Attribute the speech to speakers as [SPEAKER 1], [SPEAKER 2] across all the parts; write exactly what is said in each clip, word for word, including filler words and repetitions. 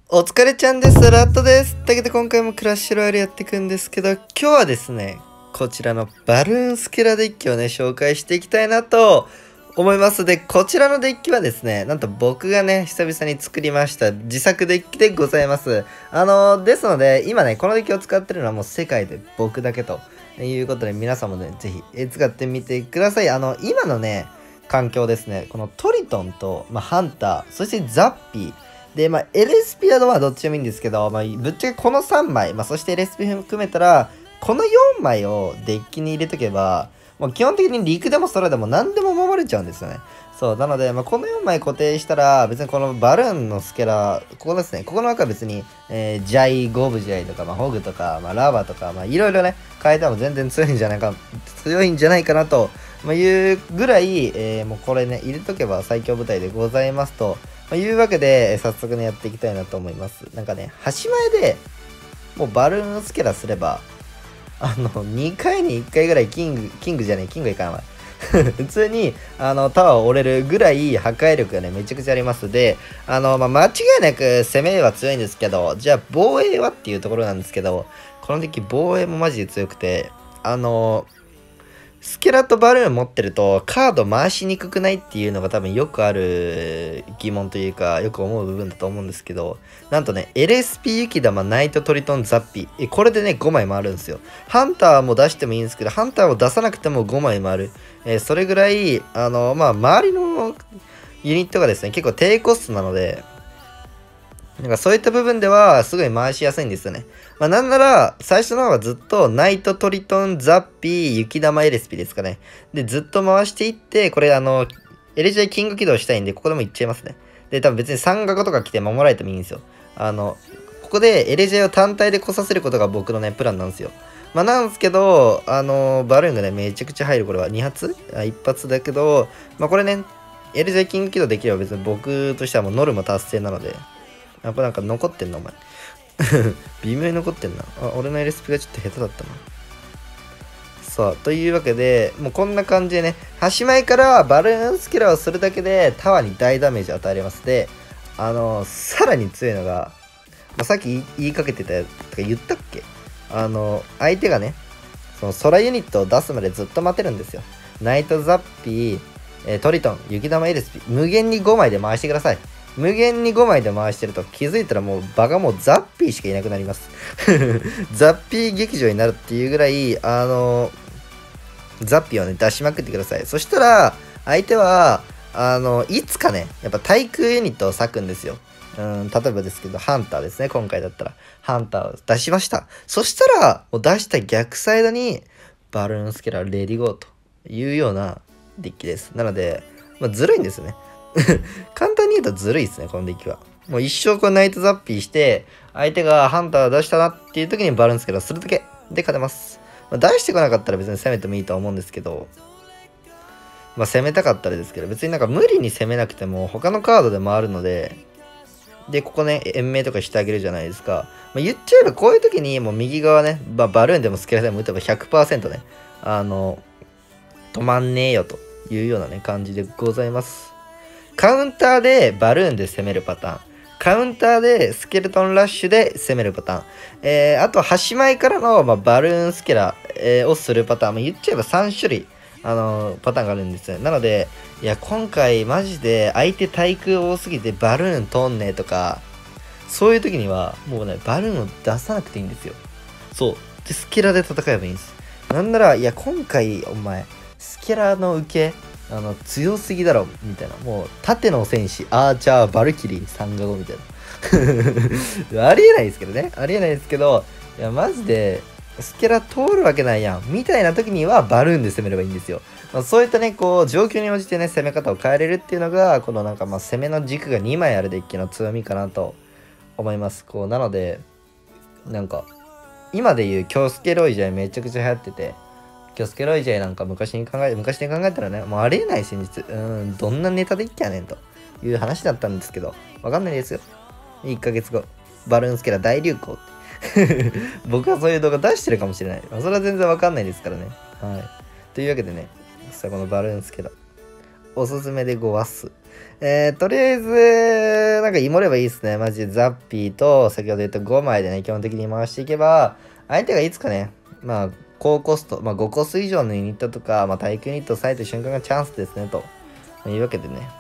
[SPEAKER 1] お疲れちゃんです。ラットです。だけど今回もクラッシュロイヤルやっていくんですけど、今日はですね、こちらのバルーンスケラデッキをね、紹介していきたいなと思います。で、こちらのデッキはですね、なんと僕がね、久々に作りました自作デッキでございます。あのー、ですので、今ね、このデッキを使ってるのはもう世界で僕だけということで、皆さんもね、ぜひ使ってみてください。あの、今のね、環境ですね、このトリトンと、まあ、ハンター、そしてザッピー、で、まあ、エルエスピー はまあどっちでもいいんですけど、まあ、ぶっちゃけこのさんまい、まあ、そして エルエスピー 含めたら、このよんまいをデッキに入れとけば、もう基本的に陸でも空でも何でも守れちゃうんですよね。そう、なので、まあ、このよんまい固定したら、別にこのバルーンのスケラ、ここですね、ここの中は別に、えー、ジャイ、ゴブジャイとか、まあ、ホグとか、まあ、ラバとか、まあ、いろいろね、変えても全然強いんじゃないか、強いんじゃないかなと、まあ、いうぐらい、えー、もうこれね、入れとけば最強部隊でございますと、まあ、いうわけで、早速ね、やっていきたいなと思います。なんかね、端前でもうバルーンスケラすれば、あの、にかいにいっかいぐらいキング、キングじゃねえ、キングいかんわ。普通に、あの、タワーを折れるぐらい破壊力がね、めちゃくちゃありますで、あの、まあ、間違いなく攻めは強いんですけど、じゃあ防衛はっていうところなんですけど、この時防衛もマジで強くて、あの、スケラとバルーン持ってるとカード回しにくくないっていうのが多分よくある疑問というかよく思う部分だと思うんですけど、なんとね エルエスピー 雪玉ナイトトリトンザッピえこれでねごまい回るんですよ。ハンターも出してもいいんですけど、ハンターを出さなくてもごまい回る、えー、それぐらいあのまあ周りのユニットがですね結構低コストなので、なんかそういった部分ではすごい回しやすいんですよね。まあなんなら最初の方はずっとナイトトリトンザッピー雪玉エレスピですかね。でずっと回していって、これあの エルジェー キング起動したいんでここでもいっちゃいますね。で多分別にさんガゴとか来て守られてもいいんですよ。あのここで エルジェー を単体で来させることが僕のねプランなんですよ。まあなんですけど、あのバルーンがねめちゃくちゃ入る、これはに発あいっ発だけど、まあこれね エルジェー キング起動できれば別に僕としてはもうノルマ達成なので。やっぱなんか残ってんな、お前。微妙に残ってんな。あ、俺の エルエスピー がちょっと下手だったな。さあ、というわけで、もうこんな感じでね、端前からバルーンスキラーをするだけでタワーに大ダメージを与えられます。で、あのー、さらに強いのが、まあ、さっき言いかけてたやつとか言ったっけ、あのー、相手がね、その空ユニットを出すまでずっと待てるんですよ。ナイトザッピー、えー、トリトン、雪玉 エルエスピー、無限にごまいで回してください。無限にごまいで回してると気づいたらもう場がもうザッピーしかいなくなります。ザッピー劇場になるっていうぐらい、あのー、ザッピーをね、出しまくってください。そしたら、相手は、あのー、いつかね、やっぱ対空ユニットを割くんですよ。うん、例えばですけど、ハンターですね。今回だったら、ハンターを出しました。そしたら、もう出した逆サイドに、バルーンスケラーレディゴーというようなデッキです。なので、まあ、ずるいんですね。簡単に言うとずるいですね、このデッキは。もう一生こうナイトザッピーして、相手がハンター出したなっていう時にバルーンスケラーするだけで勝てます。まあ、出してこなかったら別に攻めてもいいとは思うんですけど、まあ攻めたかったらですけど、別になんか無理に攻めなくても他のカードで回るので、で、ここね、延命とかしてあげるじゃないですか。まあ、言っちゃえばこういう時にもう右側ね、まあ、バルーンでもスケラでも打てば ひゃくパーセント ね、あの、止まんねえよというようなね、感じでございます。カウンターでバルーンで攻めるパターン。カウンターでスケルトンラッシュで攻めるパターン。えー、あと、端前からの、まあ、バルーンスケラ、えー、をするパターン。まあ、言っちゃえばさん種類、あのー、パターンがあるんですよ。なので、いや、今回マジで相手対空多すぎてバルーン通んねえとか、そういう時には、もうね、バルーンを出さなくていいんですよ。そう。で、スケラで戦えばいいんです。なんなら、いや、今回、お前、スケラの受け、あの強すぎだろみたいな、もう縦の戦士アーチャーバルキリーさんがごみたいなありえないですけどね、ありえないですけど、いやマジでスケラ通るわけないやんみたいな時にはバルーンで攻めればいいんですよ。まあ、そういったねこう状況に応じてね攻め方を変えれるっていうのがこのなんかまあ攻めの軸がにまいあるデッキの強みかなと思います。こうなのでなんか今でいう京介ロイジャーめちゃくちゃ流行ってて、キョスケロイジェなんか昔に考え、昔に考えたらね、もうありえない戦術。うん、どんなネタでいっきゃねんという話だったんですけど、わかんないですよ。いっかげつご、バルーンスケラ大流行って。僕はそういう動画出してるかもしれない。まあ、それは全然わかんないですからね。はい。というわけでね、さあこのバルーンスケラ、おすすめでごわっす。 えー、とりあえず、なんか芋ればいいですね。マジでザッピーと、先ほど言ったごまいでね、基本的に回していけば、相手がいつかね、まあ、高コスト、まあごコス以上のユニットとか、まあ対空ユニットを割いた瞬間がチャンスですね、というわけでね。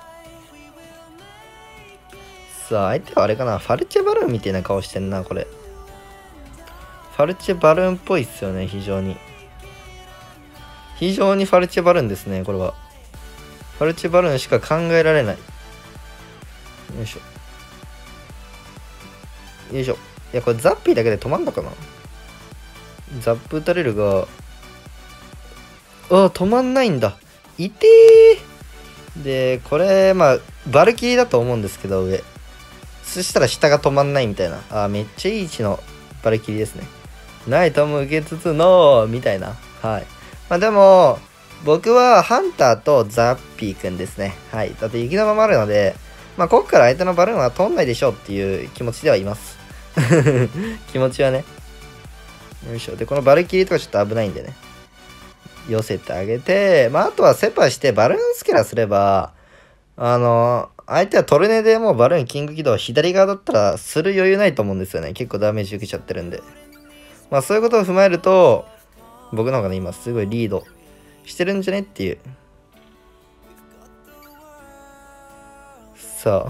[SPEAKER 1] さあ、相手はあれかな、ファルチェバルーンみたいな顔してんな、これ。ファルチェバルーンっぽいっすよね、非常に。非常にファルチェバルーンですね、これは。ファルチェバルーンしか考えられない。よいしょ。よいしょ。いや、これザッピーだけで止まんのかな。ザップ打たれるが、ああ、止まんないんだ。いてー。で、これ、まあ、バルキリーだと思うんですけど、上。そしたら下が止まんないみたいな。ああ、めっちゃいい位置のバルキリーですね。ナイトも受けつつの、みたいな。はい。まあでも、僕はハンターとザッピーくんですね。はい。だって雪玉もあるので、まあ、ここから相手のバルーンは通んないでしょうっていう気持ちではいます。気持ちはね。よいしょ。で、このバルキリーとかちょっと危ないんでね。寄せてあげて、まあ、あとはセパしてバルーンスケラすれば、あの、相手はトルネでもうバルーンキング起動左側だったらする余裕ないと思うんですよね。結構ダメージ受けちゃってるんで。まあ、そういうことを踏まえると、僕の方がね、今すごいリードしてるんじゃねっていう。さあ。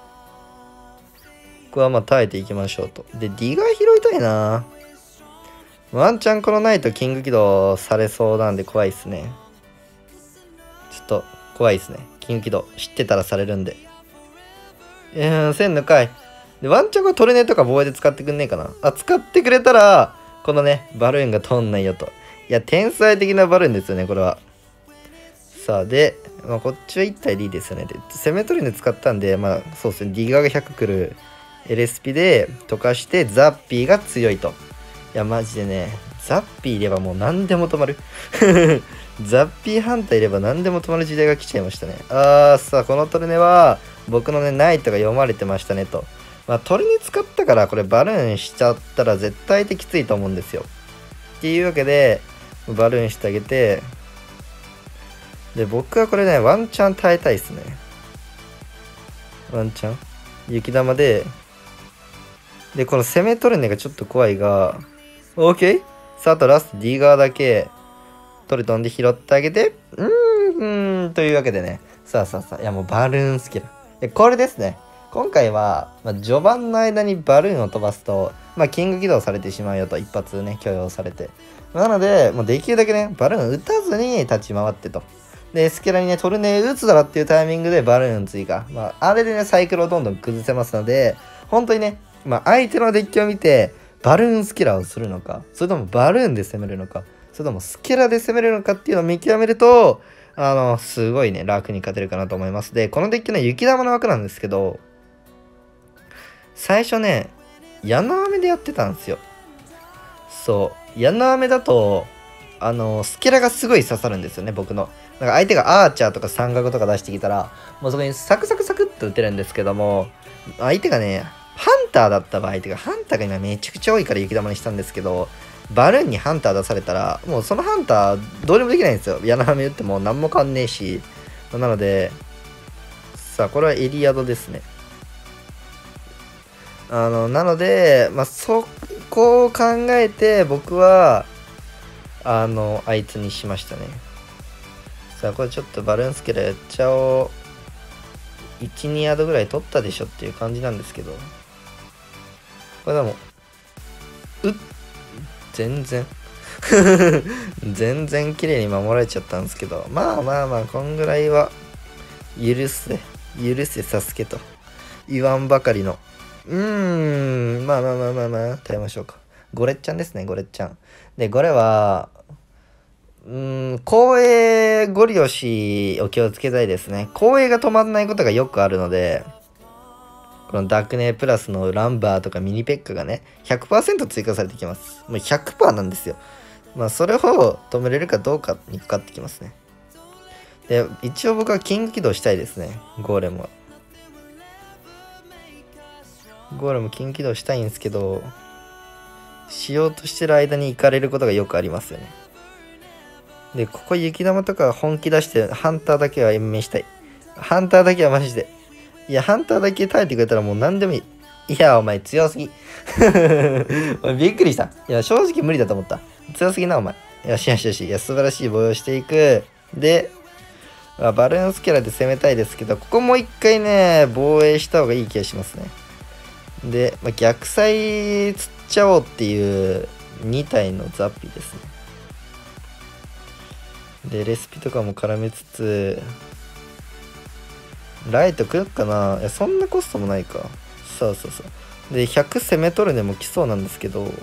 [SPEAKER 1] ここはまあ耐えていきましょうと。で、ディガー拾いたいな。ワンチャンこのナイトキング起動されそうなんで怖いっすね。ちょっと怖いっすね。キング起動知ってたらされるんで。いやー、せんのかい。で、ワンチャンこれトルネとか防衛で使ってくんねえかな。あ、使ってくれたら、このね、バルーンが通んないよと。いや、天才的なバルーンですよね、これは。さあ、で、まあ、こっちはいち体でいいですよね。で、攻めトルネ使ったんで、まあ、そうですね、ディガーがひゃく来る エルエスピー で溶かして、ザッピーが強いと。いや、マジでね、ザッピーいればもう何でも止まる。ザッピーハンターいれば何でも止まる時代が来ちゃいましたね。あー、さあ、このトルネは、僕のね、ナイトが読まれてましたねと。まあ、トルネ使ったから、これバルーンしちゃったら絶対的きついと思うんですよ。っていうわけで、バルーンしてあげて、で、僕はこれね、ワンチャン耐えたいっすね。ワンチャン雪玉で、で、この攻めトルネがちょっと怖いが、OK? さあ、あとラスト D 側だけ、トルトンで拾ってあげて、うーん、というわけでね。さあさあさあ、いやもうバルーンスキル。これですね。今回は、まあ、序盤の間にバルーンを飛ばすと、まあ、キング起動されてしまうよと、一発ね、許容されて。なので、もうできるだけね、バルーン打たずに立ち回ってと。で、スケラにね、トルネ打つだろっていうタイミングでバルーン追加。まあ、あれでね、サイクルをどんどん崩せますので、本当にね、まあ、相手のデッキを見て、バルーンスケラをするのか、それともバルーンで攻めるのか、それともスケラで攻めるのかっていうのを見極めると、あの、すごいね、楽に勝てるかなと思います。で、このデッキの雪玉の枠なんですけど、最初ね、矢の雨でやってたんですよ。そう。矢の雨だと、あの、スケラがすごい刺さるんですよね、僕の。なんか相手がアーチャーとか三角とか出してきたら、もうそこにサクサクサクっと打てるんですけども、相手がね、ハンターだった場合、てか、ハンターが今めちゃくちゃ多いから雪玉にしたんですけど、バルーンにハンター出されたら、もうそのハンターどうにもできないんですよ。矢の雨打っても何も変わんねえし。なので、さあ、これはエリアドですね。あの、なので、まあ、そこを考えて、僕は、あの、あいつにしましたね。さあ、これちょっとバルーンスケラやっちゃおう。いち、にヤードぐらい取ったでしょっていう感じなんですけど。これでも、うっ、全然。全然綺麗に守られちゃったんですけど。まあまあまあ、こんぐらいは、許せ、許せ、サスケと言わんばかりの。うーん、まあまあまあまあまあ、耐えましょうか。ゴレッちゃんですね、ゴレッちゃん。で、ゴレは、うーん、光栄ゴリ押しお気をつけたいですね。光栄が止まんないことがよくあるので、このダークネプラスのランバーとかミニペッカがね、ひゃくパーセント 追加されてきます。もう ひゃくパーセント なんですよ。まあ、それを止めれるかどうかにかかってきますね。で、一応僕はキング起動したいですね、ゴーレムは。ゴーレムキング起動したいんですけど、しようとしてる間に行かれることがよくありますよね。で、ここ雪玉とか本気出して、ハンターだけは延命したい。 ハンターだけはマジで。いや、ハンターだけ耐えてくれたらもう何でもいい。いや、お前強すぎ。お前びっくりした。いや、正直無理だと思った。強すぎな、お前。よしよしよし。いや、素晴らしい防衛をしていく。で、バルーンスケラで攻めたいですけど、ここもう一回ね、防衛した方がいい気がしますね。で、まあ、逆サイ釣っちゃおうっていうに体のザッピですね。で、レシピとかも絡めつつ、ライト来るかな。いや、そんなコストもないか。そうそうそう。で、ひゃく攻め取るねも来そうなんですけど、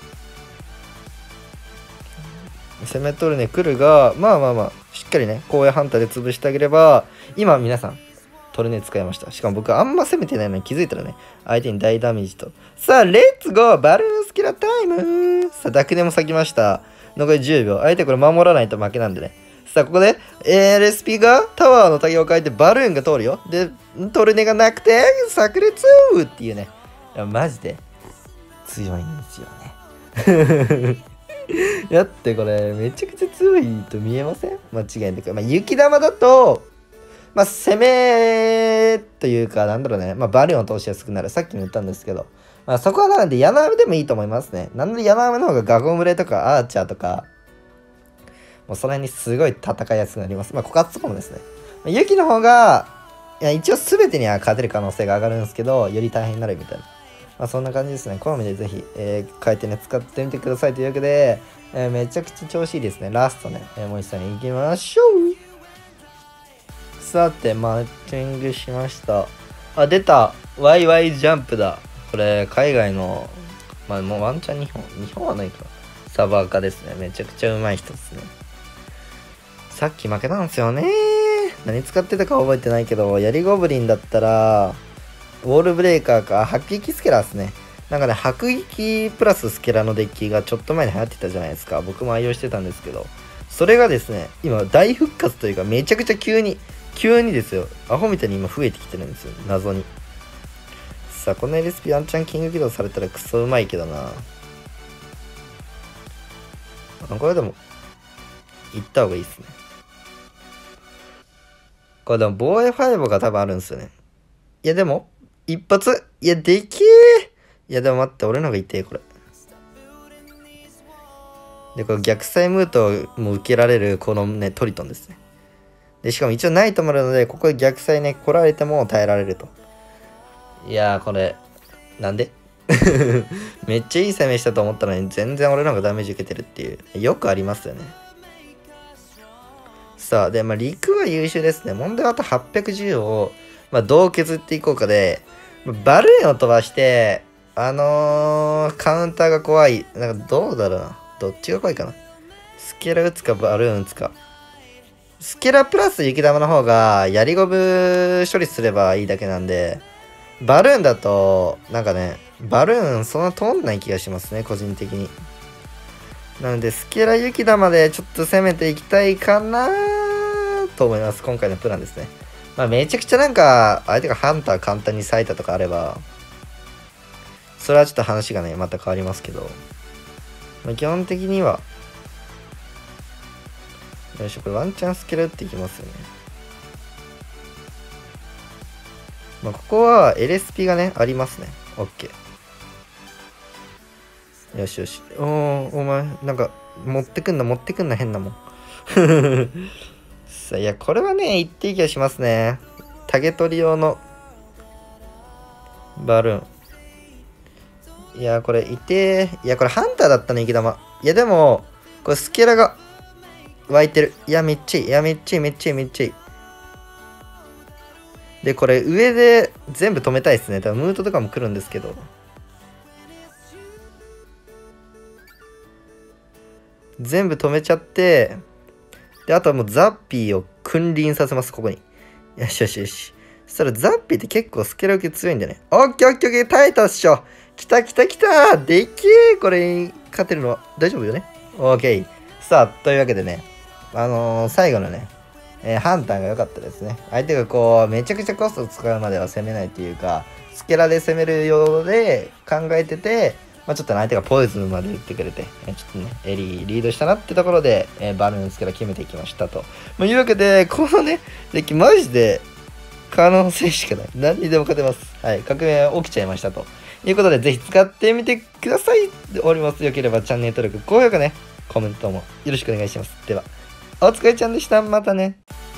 [SPEAKER 1] 攻め取るね来るが、まあまあまあ、しっかりね、荒野ハンターで潰してあげれば、今皆さん、トルネ使いました。しかも僕あんま攻めてないのに気づいたらね、相手に大ダメージと。さあ、レッツゴーバルーンスキラタイムさあ、ダクネも咲きました。残りじゅうびょう。相手これ守らないと負けなんでね。さあ、ここで、エーエルエスピー がタワーの竹を変えてバルーンが通るよ。で、トルネがなくて、炸裂っていうね。いや、マジで強いんですよね。だってこれ、めちゃくちゃ強いと見えません？間違いなく。まあ、雪玉だと、まあ、攻めというか、なんだろうね。まあ、バルーンを通しやすくなる。さっきも言ったんですけど。まあ、そこはなので、ヤナアメでもいいと思いますね。なので、ヤナアメの方がガゴムレとかアーチャーとか、もうその辺にすごい戦いやすくなります。まあ、枯渇とかもですね。ユキの方が、いや、一応全てには勝てる可能性が上がるんですけど、より大変になるみたいな。まあ、そんな感じですね。好みでぜひ、えー、変えてね、使ってみてくださいというわけで、えー、めちゃくちゃ調子いいですね。ラストね、えー、もう一度に行きましょう。さて、マッチングしました。あ、出た ワイワイ ジャンプだ。これ、海外の、まあ、もうワンチャン日本、日本はないか。サバーカですね。めちゃくちゃうまい人ですね。さっき負けたんですよね。何使ってたか覚えてないけど、ヤリゴブリンだったら、ウォールブレーカーか、迫撃スケラーですね。なんかね、迫撃プラススケラのデッキがちょっと前に流行ってたじゃないですか。僕も愛用してたんですけど、それがですね、今大復活というか、めちゃくちゃ急に、急にですよ、アホみたいに今増えてきてるんですよ、謎に。さあ、この エルエスピー ワンチャンキング起動されたらクソうまいけどな。これでも、行った方がいいですね。これでも防衛ファイブが多分あるんですよね。いやでも、一発いや、でけえいやでも待って、俺の方が痛え、これ。で、これ逆サイムートも受けられる、このね、トリトンですね。で、しかも一応ナイトもあるので、ここで逆サイね、来られても耐えられると。いやー、これ、なんでめっちゃいい攻めしたと思ったのに、全然俺の方がダメージ受けてるっていう。よくありますよね。さあ、で、まあ、陸は優秀ですね。問題はあとはっぴゃくじゅうを、まあ、どう削っていこうかで、バルーンを飛ばして、あのー、カウンターが怖い。なんかどうだろうな。どっちが怖いかな。スケラ打つかバルーン打つか。スケラプラス雪玉の方が、やりゴブ処理すればいいだけなんで、バルーンだと、なんかね、バルーンそんな通んない気がしますね、個人的に。なので、スケラ雪玉でちょっと攻めていきたいかなと思います。今回のプランですね。まあ、めちゃくちゃなんか、相手がハンター簡単に割いたとかあれば、それはちょっと話がね、また変わりますけど、まあ、基本的には、よいしょ、これワンチャンスケラ打っていきますよね。まあ、ここは エルエスピー がね、ありますね。OK。よしよし。おー、お前、なんか、持ってくんな、持ってくんな、変なもん。さあ、いや、これはね、言っていい気がしますね。竹取り用のバルーン。いや、これ、いてー。いや、これ、ハンターだったね、雪玉。いや、でも、これ、スケラが湧いてる。いや、めっちゃいい。いや、めっちゃいい、めっちゃいい、めっちゃいい。で、これ、上で全部止めたいですね。多分、ムートとかも来るんですけど。全部止めちゃって、で、あとはもうザッピーを君臨させます、ここに。よしよしよし。そしたらザッピーって結構スケラ受け強いんだよね。オッケーオッケーオッケー、耐えたっしょ。来た来た来たでけえこれ、勝てるの大丈夫よね。オッケー。さあ、というわけでね、あのー、最後のね、えー、ハンターが良かったですね。相手がこう、めちゃくちゃコストを使うまでは攻めないっていうか、スケラで攻めるようで考えてて、まあ、ちょっと相手がポイズンまで打ってくれて、えー、ちょっとね、エリーリードしたなってところで、えー、バルーンスケラ決めていきましたと。まあ、いうわけで、このね、デッキマジで可能性しかない。何にでも勝てます。はい。革命は起きちゃいましたと。いうことで、ぜひ使ってみてください。でおります。よければチャンネル登録、高評価ね、コメントもよろしくお願いします。では、お疲れちゃんでした。またね。